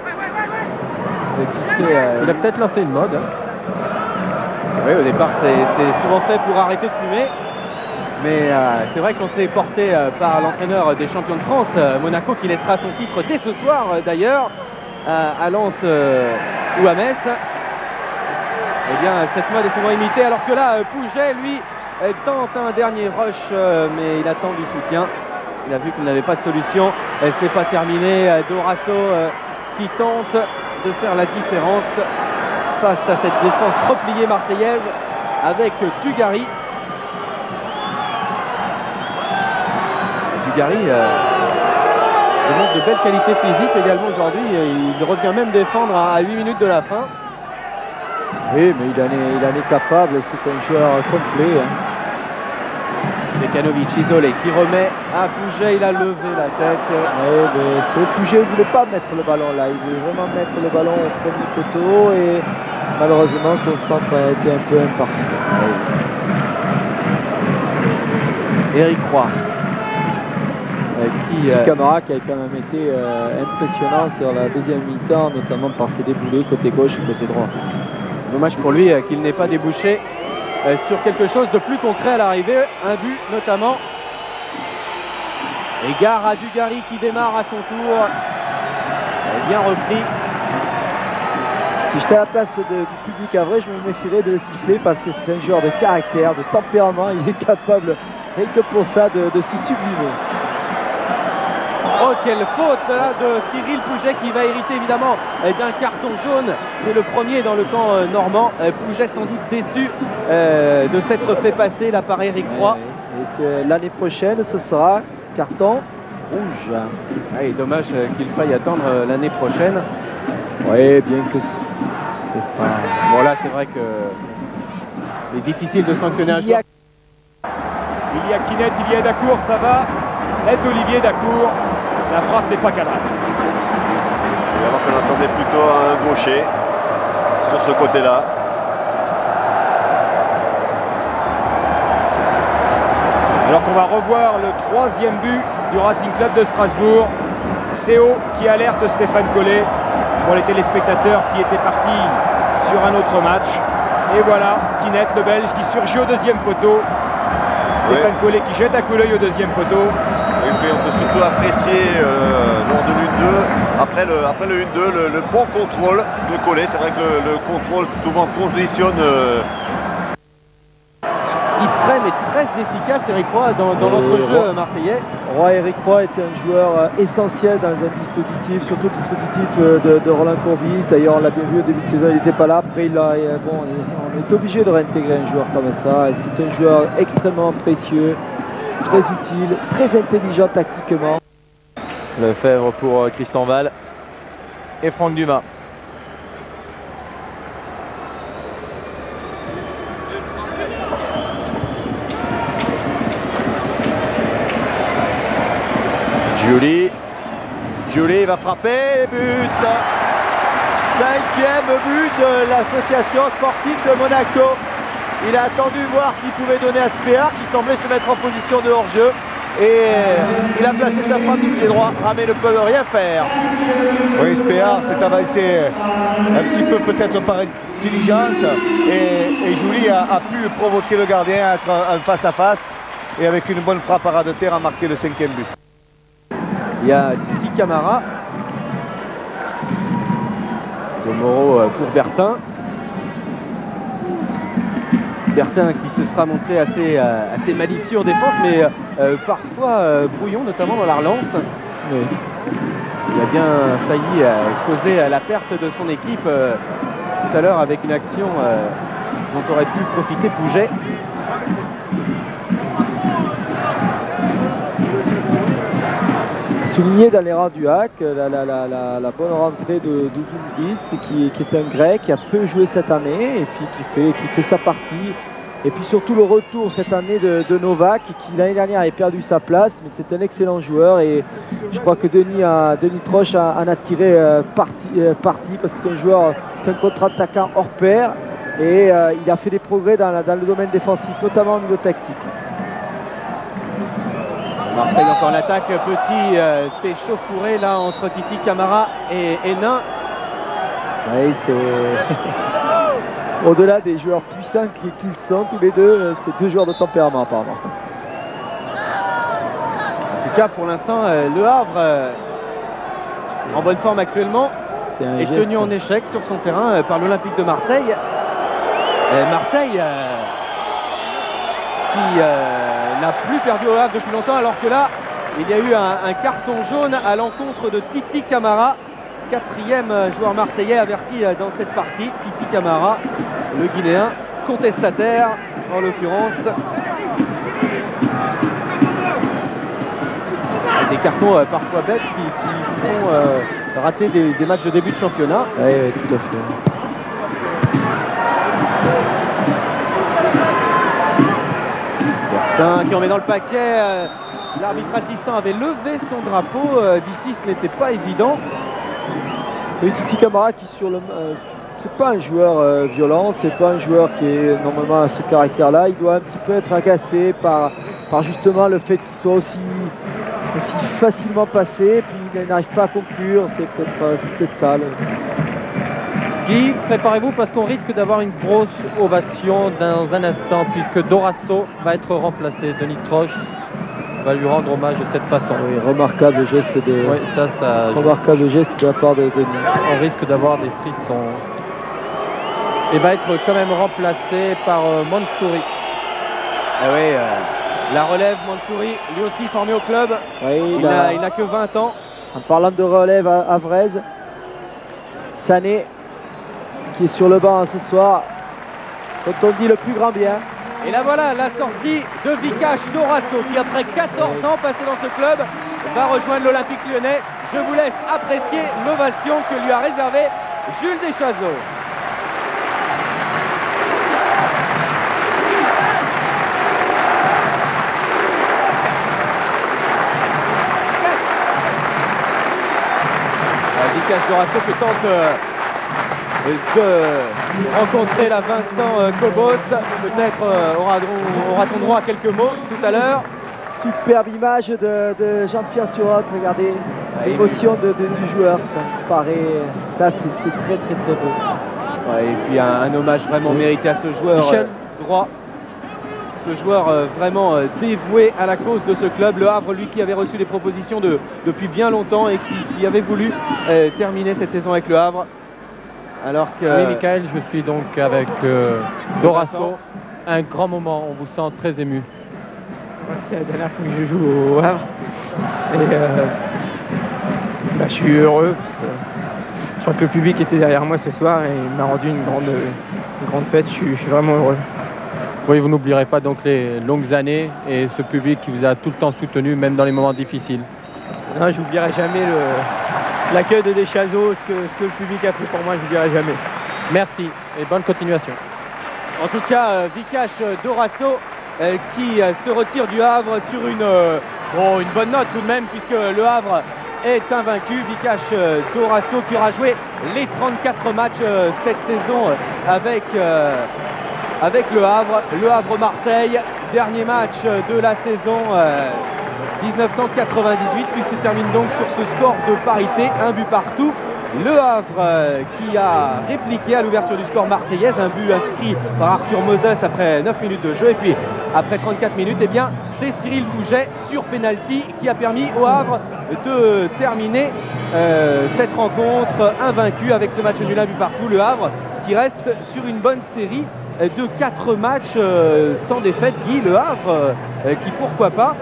il a peut-être lancé une mode. Oui, au départ, c'est souvent fait pour arrêter de fumer. Mais c'est vrai qu'on s'est porté par l'entraîneur des champions de France, Monaco, qui laissera son titre dès ce soir d'ailleurs, à Lens ou à Metz. Eh bien, cette mode est souvent imitée, alors que là, Pouget, lui, tente un dernier rush, mais il attend du soutien. Il a vu qu'il n'avait pas de solution. Ce n'est pas terminé. Dorasso qui tente de faire la différence face à cette défense repliée marseillaise avec Dugarry. Dugarry démontre de belles qualités physiques également aujourd'hui. Il revient même défendre à 8 minutes de la fin. Oui, mais il en est capable, c'est un joueur complet. Dekanovic isolé qui remet à Pouget, il a levé la tête. Ouais, mais Pouget ne voulait pas mettre le ballon là, il voulait vraiment mettre le ballon au premier poteau et malheureusement son centre a été un peu imparfait. Éric Roy. Titi Camara qui a quand même été impressionnant sur la deuxième mi-temps, notamment par ses déboulés côté gauche et côté droit. Dommage pour lui qu'il n'ait pas débouché sur quelque chose de plus concret à l'arrivée, un but notamment. Et gare à Dugarry qui démarre à son tour. Bien repris. Si j'étais à la place du public à vrai, je me méfierais de le siffler parce que c'est un joueur de caractère, de tempérament. Il est capable, rien que pour ça, de s'y sublimer. Oh, quelle faute là de Cyril Pouget qui va hériter évidemment d'un carton jaune. C'est le premier dans le camp normand. Pouget sans doute déçu de s'être fait passer là par Éric Roy. L'année prochaine, ce sera carton rouge. Et dommage qu'il faille attendre l'année prochaine. Oui, bien que c'est pas... Bon là, c'est vrai que c'est difficile de sanctionner un joueur. Il y a Kinet, il y a Dacour, ça va être Olivier Dacour. La frappe n'est pas cadrée. Alors qu'on attendait plutôt un gaucher sur ce côté-là. Alors qu'on va revoir le troisième but du Racing Club de Strasbourg. CO qui alerte Stéphane Collet pour les téléspectateurs qui étaient partis sur un autre match. Et voilà, Kinet, le Belge, qui surgit au deuxième poteau. Stéphane Collet qui jette un coup d'œil au deuxième poteau. Et puis on peut surtout apprécier lors de l'1-2, après le 1-2, le bon contrôle de Collet. C'est vrai que le contrôle souvent conditionne. Discret mais très efficace Éric Roy dans l'entrejeu marseillais. Éric Roy est un joueur essentiel dans un dispositif, surtout le dispositif de Roland Courbis. D'ailleurs, on l'a bien vu au début de saison, il n'était pas là. Après, on est obligé de réintégrer un joueur comme ça. C'est un joueur extrêmement précieux, très utile, très intelligent tactiquement. Lefebvre pour Christian Val et Franck Dumas. Giuli va frapper, but. 5e but de l'association sportive de Monaco. Il a attendu voir s'il pouvait donner à Spéar qui semblait se mettre en position de hors-jeu. Et il a placé sa frappe du pied droit. Ramé ne peut rien faire. Oui, Spéar s'est avancé un petit peu peut-être par intelligence. Et Giuli a pu provoquer le gardien à être en face à face. Et avec une bonne frappe à ras de terre a marqué le 5e but. Il y a Titi Camara. De Moreau pour Bertin. Bertin qui se sera montré assez malicieux en défense, mais parfois brouillon, notamment dans la relance. Mais il a bien failli causer la perte de son équipe tout à l'heure avec une action dont aurait pu profiter Pouget. Souligné dans les rangs du HAC, la bonne rentrée de Doudou qui est un grec, qui a peu joué cette année et puis qui fait sa partie. Et puis surtout le retour cette année de Novak qui l'année dernière avait perdu sa place, mais c'est un excellent joueur et je crois que Denis Troche en a tiré parti parce que c'est un joueur, c'est un contre-attaquant hors pair et il a fait des progrès dans le domaine défensif, notamment au niveau tactique. Marseille encore en attaque, petit échauffouré là entre Titi Camara et Nain. Oui, c'est au-delà des joueurs puissants qu'ils sont tous les deux, c'est deux joueurs de tempérament apparemment. En tout cas pour l'instant Le Havre en bonne forme actuellement est tenu en échec sur son terrain par l'Olympique de Marseille. Marseille qui n'a plus perdu au Havre depuis longtemps, alors que là il y a eu un carton jaune à l'encontre de Titi Camara, 4e joueur marseillais averti dans cette partie. Titi Camara, le Guinéen, contestataire en l'occurrence. Des cartons parfois bêtes qui font rater des matchs de début de championnat. Oui, tout à fait. Martin qui en met dans le paquet. L'arbitre assistant avait levé son drapeau. D'ici, ce n'était pas évident. Et Titi Camara qui sur le... c'est pas un joueur violent, c'est pas un joueur qui est normalement à ce caractère-là. Il doit un petit peu être agacé par justement le fait qu'il soit aussi facilement passé, puis il n'arrive pas à conclure. C'est peut-être ça. Guy, préparez-vous parce qu'on risque d'avoir une grosse ovation dans un instant puisque Dorasso va être remplacé. Denis Troche va lui rendre hommage de cette façon. Oui, remarquable geste de, remarquable geste de la part de Denis. On risque d'avoir des frissons. Et va être quand même remplacé par Mansouri. Ah oui, la relève Mansouri, lui aussi formé au club. Oui, il n'a que 20 ans. En parlant de relève à Vraise, Sané qui est sur le banc ce soir, quand on dit le plus grand bien. Et là voilà la sortie de Vikash Dorasso qui après 14 ans passés dans ce club va rejoindre l'Olympique Lyonnais. Je vous laisse apprécier l'ovation que lui a réservée Jules Deschazeaux. Vikash Dorasso qui tente de rencontrer la Vincent Cobos. Peut-être aura-t-on droit à quelques mots tout à l'heure. Superbe image de Jean-Pierre Turot, regardez l'émotion du joueur, ça paraît, ça c'est très beau. Ouais, et puis un hommage vraiment mérité à ce joueur droit. Ce joueur vraiment dévoué à la cause de ce club. Le Havre, lui qui avait reçu des propositions depuis bien longtemps et qui avait voulu terminer cette saison avec le Havre. Alors que... Oui, Michael, je suis donc avec Dorasso. Un grand moment, on vous sent très ému. C'est la dernière fois que je joue au Havre. Et je suis heureux parce que je crois que le public était derrière moi ce soir et il m'a rendu une grande fête. Je suis vraiment heureux. Oui, vous n'oublierez pas donc les longues années et ce public qui vous a tout le temps soutenu, même dans les moments difficiles. Non, je n'oublierai jamais l'accueil de Deschazeaux, ce que le public a fait pour moi, je n'oublierai jamais. Merci et bonne continuation. En tout cas, Vikash Dorasso qui se retire du Havre sur une bonne note tout de même, puisque le Havre est invaincu. Vikash Dorasso qui aura joué les 34 matchs cette saison avec le Havre. Le Havre-Marseille, dernier match de la saison 1998, puis se termine donc sur ce score de parité, un but partout. Le Havre qui a répliqué à l'ouverture du score marseillaise, un but inscrit par Arthur Moses après 9 minutes de jeu, et puis après 34 minutes, eh bien, c'est Cyril Pouget sur penalty qui a permis au Havre de terminer cette rencontre invaincu avec ce match nul un but partout. Le Havre qui reste sur une bonne série de 4 matchs sans défaite. Guy, le Havre qui, pourquoi pas,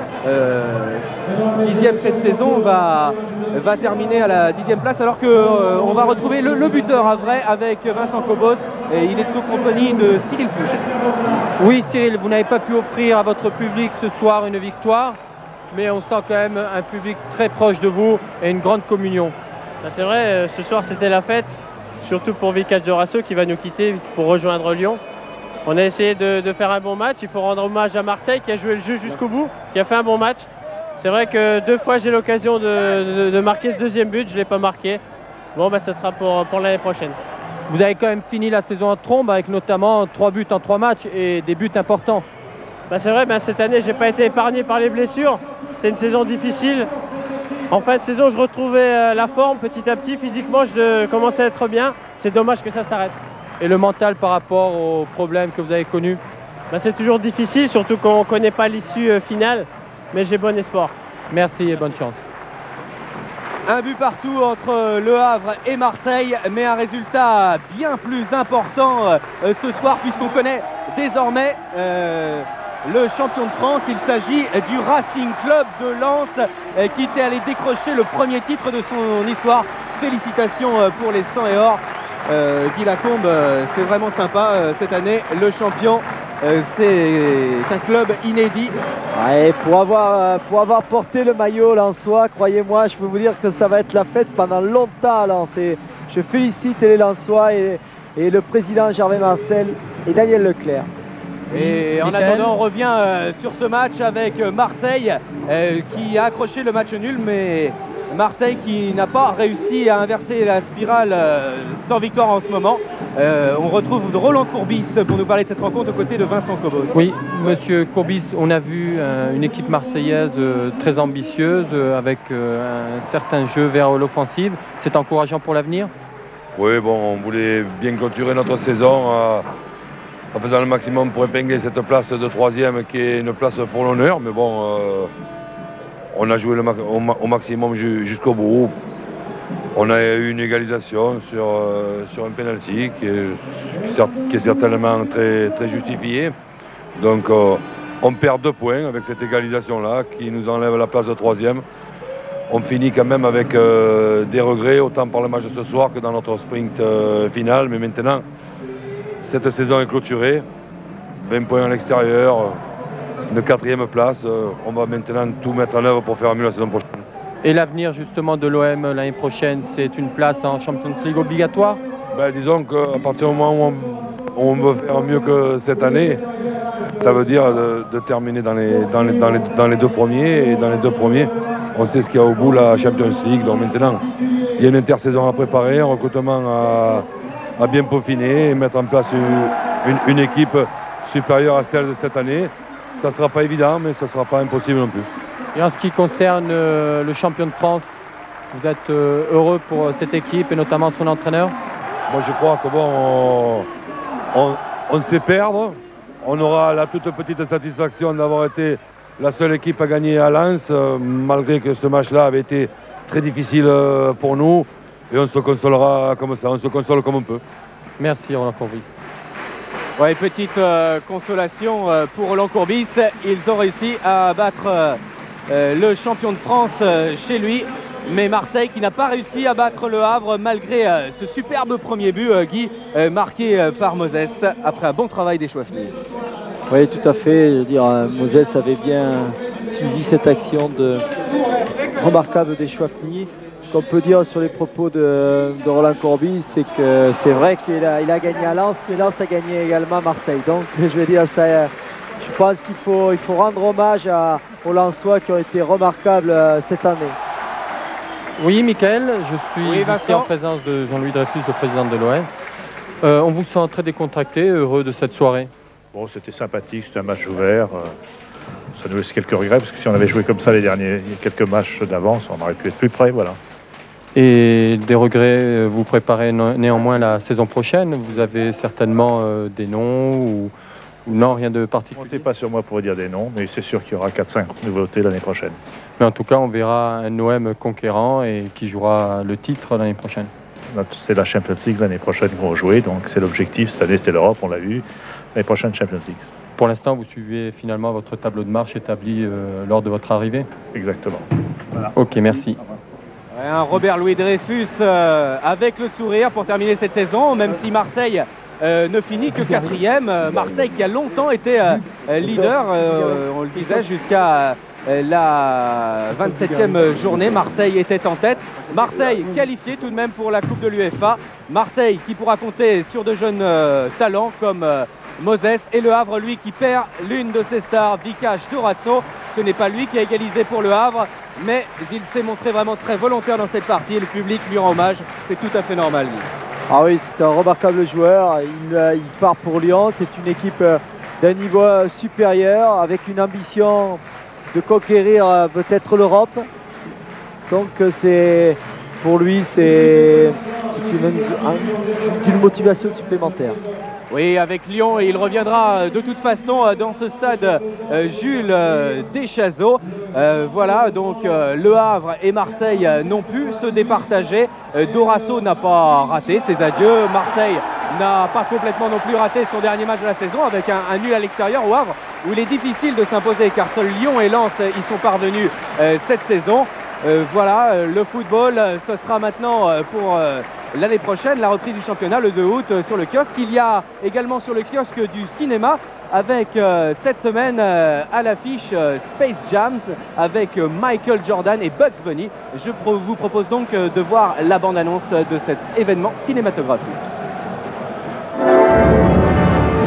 10e cette saison, va terminer à la 10e place, alors qu'on va retrouver le buteur havrais avec Vincent Cobos, et il est en compagnie de Cyril Pouget. Oui Cyril, vous n'avez pas pu offrir à votre public ce soir une victoire, mais on sent quand même un public très proche de vous et une grande communion. C'est vrai, ce soir c'était la fête, surtout pour Vikash Dorasso qui va nous quitter pour rejoindre Lyon. On a essayé de faire un bon match. Il faut rendre hommage à Marseille qui a joué le jeu jusqu'au bout, qui a fait un bon match. C'est vrai que 2 fois j'ai l'occasion de marquer ce deuxième but, je ne l'ai pas marqué. Bon, ça sera pour l'année prochaine. Vous avez quand même fini la saison en trombe avec notamment 3 buts en 3 matchs et des buts importants. C'est vrai, cette année j'ai pas été épargné par les blessures. C'est une saison difficile. En fin de saison, je retrouvais la forme petit à petit. Physiquement, je commençais à être bien. C'est dommage que ça s'arrête. Et le mental par rapport aux problèmes que vous avez connus? C'est toujours difficile, surtout quand on ne connaît pas l'issue finale. Mais j'ai bon espoir. Merci et bonne chance. Un but partout entre Le Havre et Marseille, mais un résultat bien plus important ce soir, puisqu'on connaît désormais le champion de France. Il s'agit du Racing Club de Lens qui était allé décrocher le premier titre de son histoire. Félicitations pour les 100 et or. Guy Lacombe, c'est vraiment sympa cette année. Le champion, c'est un club inédit. Ouais, pour avoir porté le maillot lensois, croyez-moi, je peux vous dire que ça va être la fête pendant longtemps à Lens. Je félicite les Lensois et le président Gervais Martel et Daniel Leclerc. Et en Michael. attendant, on revient sur ce match avec Marseille qui a accroché le match nul, mais Marseille qui n'a pas réussi à inverser la spirale sans victoire en ce moment. On retrouve Roland Courbis pour nous parler de cette rencontre aux côtés de Vincent Cobos. Oui, monsieur Courbis, on a vu une équipe marseillaise très ambitieuse avec un certain jeu vers l'offensive. C'est encourageant pour l'avenir? Oui, bon, on voulait bien clôturer notre saison en faisant le maximum pour épingler cette place de 3e qui est une place pour l'honneur. Mais bon, on a joué au maximum jusqu'au bout. On a eu une égalisation sur un penalty qui est certainement très, très justifié. Donc on perd 2 points avec cette égalisation-là qui nous enlève la place de 3e. On finit quand même avec des regrets, autant par le match de ce soir que dans notre sprint final. Mais maintenant, cette saison est clôturée. 20 points à l'extérieur, une 4e place. On va maintenant tout mettre en œuvre pour faire mieux la saison prochaine. Et l'avenir justement de l'OM l'année prochaine, c'est une place en Champions League obligatoire? Ben, disons qu'à partir du moment où on veut faire mieux que cette année, ça veut dire de terminer dans les 2 premiers. Et dans les 2 premiers, on sait ce qu'il y a au bout, la Champions League. Donc maintenant, il y a une intersaison à préparer, un recrutement à bien peaufiner et mettre en place une équipe supérieure à celle de cette année. Ça ne sera pas évident, mais ça ne sera pas impossible non plus. Et en ce qui concerne le champion de France, vous êtes heureux pour cette équipe et notamment son entraîneur? Moi je crois que bon, on sait perdre. On aura la toute petite satisfaction d'avoir été la seule équipe à gagner à Lens, malgré que ce match-là avait été très difficile pour nous. Et on se consolera comme ça, on se console comme on peut. Merci Roland Courbis. Ouais, petite consolation pour Roland Courbis. Ils ont réussi à battre le champion de France chez lui. Mais Marseille qui n'a pas réussi à battre le Havre malgré ce superbe premier but, Guy, marqué par Moses après un bon travail des Chouafny. Oui, tout à fait. Je veux dire, Moses avait bien suivi cette action remarquable des Chouafny. Ce qu'on peut dire sur les propos de Roland Courbis, c'est que c'est vrai qu'il a gagné à Lens, mais Lens a gagné également à Marseille. Donc, je veux dire, ça, je pense qu'il faut rendre hommage aux Lensois qui ont été remarquables cette année. Oui, Michael, je suis Vincent. ici en présence de Jean-Louis Dreyfus, le président de l'OM. On vous sent très décontracté, heureux de cette soirée. Bon, c'était sympathique, c'était un match ouvert. Ça nous laisse quelques regrets, parce que si on avait joué comme ça les quelques matchs d'avance, on aurait pu être plus près, voilà. Et des regrets, vous préparez néanmoins la saison prochaine. Vous avez certainement des noms ou non, rien de particulier? Comptez pas sur moi pour dire des noms, mais c'est sûr qu'il y aura 4-5 nouveautés l'année prochaine. Mais en tout cas, on verra un OM conquérant et qui jouera le titre l'année prochaine. C'est la Champions League l'année prochaine qu'on va jouer, donc c'est l'objectif. Cette année, c'était l'Europe, on l'a vu. L'année prochaine, Champions League. Pour l'instant, vous suivez finalement votre tableau de marche établi lors de votre arrivée? Exactement. Voilà. Ok, merci. Un Robert-Louis Dreyfus avec le sourire pour terminer cette saison, même si Marseille ne finit que 4e. Marseille qui a longtemps été leader, on le disait, jusqu'à la 27e journée. Marseille était en tête. Marseille qualifié tout de même pour la Coupe de l'UEFA. Marseille qui pourra compter sur de jeunes talents comme Moses, et le Havre, lui, qui perd l'une de ses stars, Vikash Dorasso. Ce n'est pas lui qui a égalisé pour le Havre, mais il s'est montré vraiment très volontaire dans cette partie et le public lui rend hommage. C'est tout à fait normal, lui. Ah oui, c'est un remarquable joueur. Il part pour Lyon. C'est une équipe d'un niveau supérieur avec une ambition de conquérir peut-être l'Europe. Donc pour lui, c'est une motivation supplémentaire. Oui, avec Lyon, et il reviendra de toute façon dans ce stade Jules Deschazos. Voilà, donc Le Havre et Marseille n'ont pu se départager. Dorasso n'a pas raté ses adieux. Marseille n'a pas complètement non plus raté son dernier match de la saison avec un nul à l'extérieur au Havre, où il est difficile de s'imposer car seuls Lyon et Lens y sont parvenus cette saison. Voilà, le football, ce sera maintenant pour l'année prochaine, la reprise du championnat le 2 août sur le kiosque. Il y a également sur le kiosque du cinéma avec cette semaine à l'affiche Space Jams avec Michael Jordan et Bugs Bunny. Je vous propose donc de voir la bande-annonce de cet événement cinématographique.